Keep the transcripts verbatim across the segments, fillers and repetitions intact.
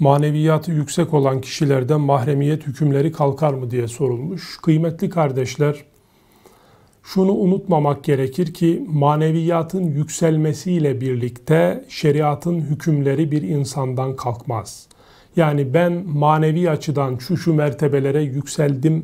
maneviyatı yüksek olan kişilerden mahremiyet hükümleri kalkar mı diye sorulmuş. Kıymetli kardeşler, şunu unutmamak gerekir ki maneviyatın yükselmesiyle birlikte şeriatın hükümleri bir insandan kalkmaz. Yani ben manevi açıdan şu şu mertebelere yükseldim,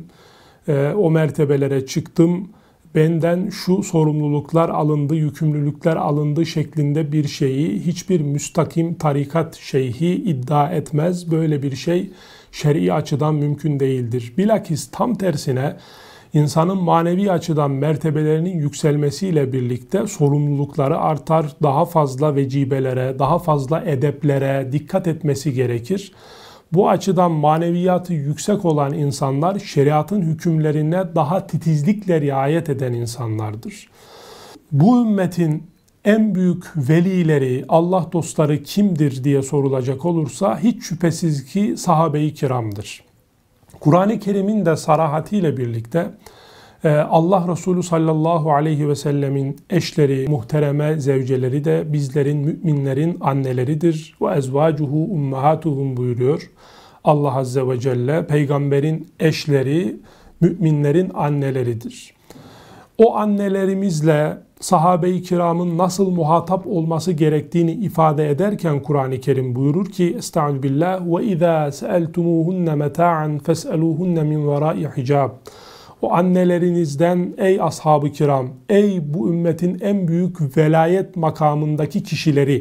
o mertebelere çıktım, benden şu sorumluluklar alındı, yükümlülükler alındı şeklinde bir şeyi hiçbir müstakim tarikat şeyhi iddia etmez. Böyle bir şey şer'i açıdan mümkün değildir. Bilakis tam tersine insanın manevi açıdan mertebelerinin yükselmesiyle birlikte sorumlulukları artar, daha fazla vecibelere, daha fazla edeplere dikkat etmesi gerekir. Bu açıdan maneviyatı yüksek olan insanlar şeriatın hükümlerine daha titizlikle riayet eden insanlardır. Bu ümmetin en büyük velileri, Allah dostları kimdir diye sorulacak olursa hiç şüphesiz ki sahabe-i kiramdır. Kur'an-ı Kerim'in de sarahatiyle birlikte Allah Resulü sallallahu aleyhi ve sellemin eşleri, muhtereme zevceleri de bizlerin, müminlerin anneleridir. Ve ezvacuhu ummahatuhum buyuruyor Allah Azze ve Celle. Peygamberin eşleri, müminlerin anneleridir. O annelerimizle sahabe-i kiramın nasıl muhatap olması gerektiğini ifade ederken Kur'an-ı Kerim buyurur ki Estağfirullah ve izâ se'eltumuhunne meta'an fes'elûhunne min verâ'i hicab. O annelerinizden ey ashab-ı kiram, ey bu ümmetin en büyük velayet makamındaki kişileri,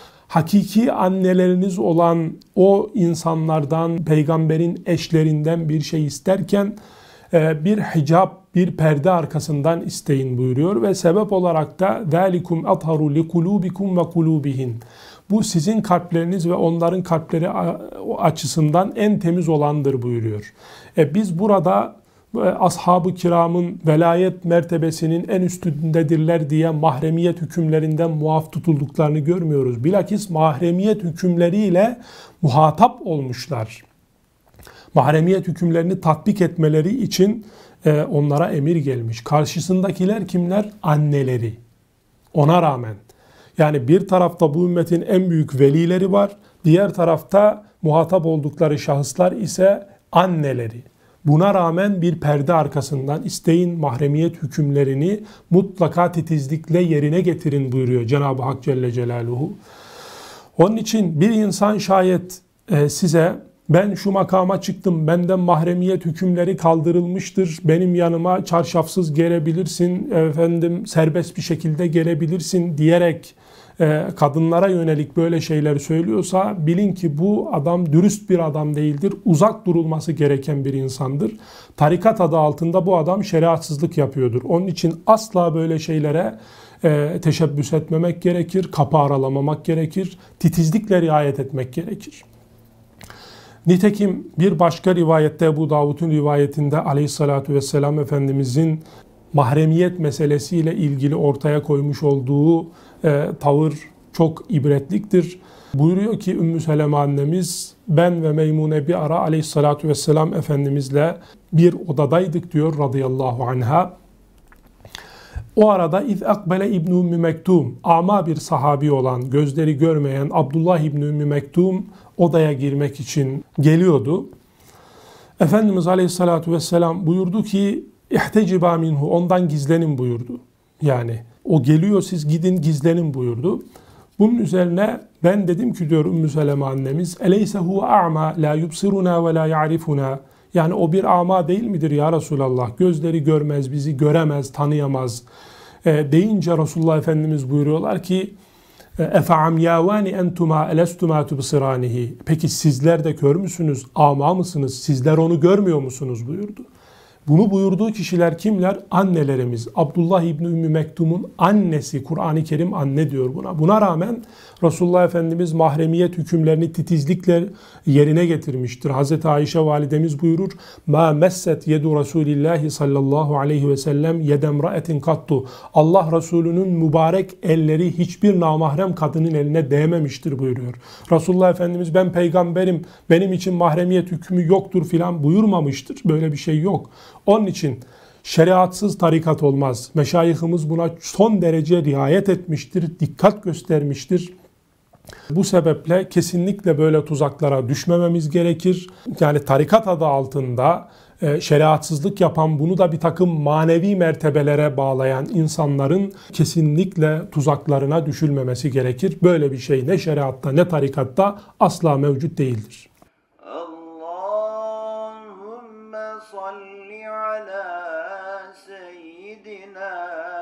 hakiki anneleriniz olan o insanlardan, peygamberin eşlerinden bir şey isterken bir hicab, bir perde arkasından isteyin buyuruyor ve sebep olarak da ذَٰلِكُمْ أَطْهَرُ لِقُلُوبِكُمْ وَقُلُوبِهِنْ. Bu sizin kalpleriniz ve onların kalpleri açısından en temiz olandır buyuruyor. E biz burada ashab-ı kiramın velayet mertebesinin en üstündedirler diye mahremiyet hükümlerinden muaf tutulduklarını görmüyoruz. Bilakis mahremiyet hükümleriyle muhatap olmuşlar. Mahremiyet hükümlerini tatbik etmeleri için e, onlara emir gelmiş. Karşısındakiler kimler? Anneleri. Ona rağmen. Yani bir tarafta bu ümmetin en büyük velileri var. Diğer tarafta muhatap oldukları şahıslar ise anneleri. Buna rağmen bir perde arkasından isteyin mahremiyet hükümlerini mutlaka titizlikle yerine getirin buyuruyor Cenab-ı Hak Celle Celaluhu. Onun için bir insan şayet e, size ben şu makama çıktım, benden mahremiyet hükümleri kaldırılmıştır, benim yanıma çarşafsız gelebilirsin, efendim serbest bir şekilde gelebilirsin diyerek e, kadınlara yönelik böyle şeyler söylüyorsa bilin ki bu adam dürüst bir adam değildir, uzak durulması gereken bir insandır. Tarikat adı altında bu adam şeriatsızlık yapıyordur. Onun için asla böyle şeylere e, teşebbüs etmemek gerekir, kapı aralamamak gerekir, titizlikle riayet etmek gerekir. Nitekim bir başka rivayette Ebu Davud'un rivayetinde aleyhissalatü vesselam Efendimizin mahremiyet meselesiyle ilgili ortaya koymuş olduğu e, tavır çok ibretliktir. Buyuruyor ki Ümmü Seleme annemiz ben ve Meymune bir ara aleyhissalatü vesselam Efendimizle bir odadaydık diyor radıyallahu anha. O arada İz akbele İbn Ümmü Mektum, ama bir sahabi olan, gözleri görmeyen Abdullah İbn Ümmü Mektum odaya girmek için geliyordu. Efendimiz Aleyhisselatü Vesselam buyurdu ki İhteciba minhu, ondan gizlenin buyurdu. Yani o geliyor, siz gidin gizlenin buyurdu. Bunun üzerine ben dedim ki diyor Ümmü Seleme annemiz eleyse huve a'ma la yubsiruna ve la ya'rifuna. Yani o bir ama değil midir ya Resulallah? Gözleri görmez, bizi göremez, tanıyamaz. E, deyince Resulullah Efendimiz buyuruyorlar ki اَفَعَمْيَاوَانِ اَنْتُمَا اَلَسْتُمَا تُبْصِرَانِهِ. Peki sizler de kör müsünüz, ama mısınız? Sizler onu görmüyor musunuz buyurdu. Bunu buyurduğu kişiler kimler? Annelerimiz. Abdullah İbni Ümmü Mektum'un annesi. Kur'an-ı Kerim anne diyor buna. Buna rağmen Resulullah Efendimiz mahremiyet hükümlerini titizlikle yerine getirmiştir. Hazreti Ayşe validemiz buyurur. مَا مَسَّتْ يَدُ رَسُولِ اللّٰهِ sallallahu aleyhi ve sellem يَدَمْرَأَةٍ kattu. Allah Resulü'nün mübarek elleri hiçbir namahrem kadının eline değmemiştir buyuruyor. Resulullah Efendimiz ben peygamberim, benim için mahremiyet hükmü yoktur filan buyurmamıştır. Böyle bir şey yok. Onun için şeriatsız tarikat olmaz. Meşayihimiz buna son derece riayet etmiştir, dikkat göstermiştir. Bu sebeple kesinlikle böyle tuzaklara düşmememiz gerekir. Yani tarikat adı altında e, şeriatsızlık yapan, bunu da bir takım manevi mertebelere bağlayan insanların kesinlikle tuzaklarına düşülmemesi gerekir. Böyle bir şey ne şeriatta ne tarikatta asla mevcut değildir. Allahümme salli ala seyyidina